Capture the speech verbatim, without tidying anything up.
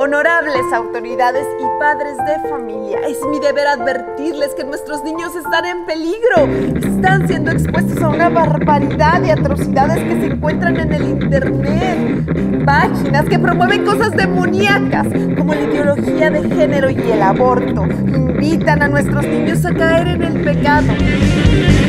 Honorables autoridades y padres de familia, es mi deber advertirles que nuestros niños están en peligro. Están siendo expuestos a una barbaridad de atrocidades que se encuentran en el internet. Páginas que promueven cosas demoníacas, como la ideología de género y el aborto. Invitan a nuestros niños a caer en el pecado.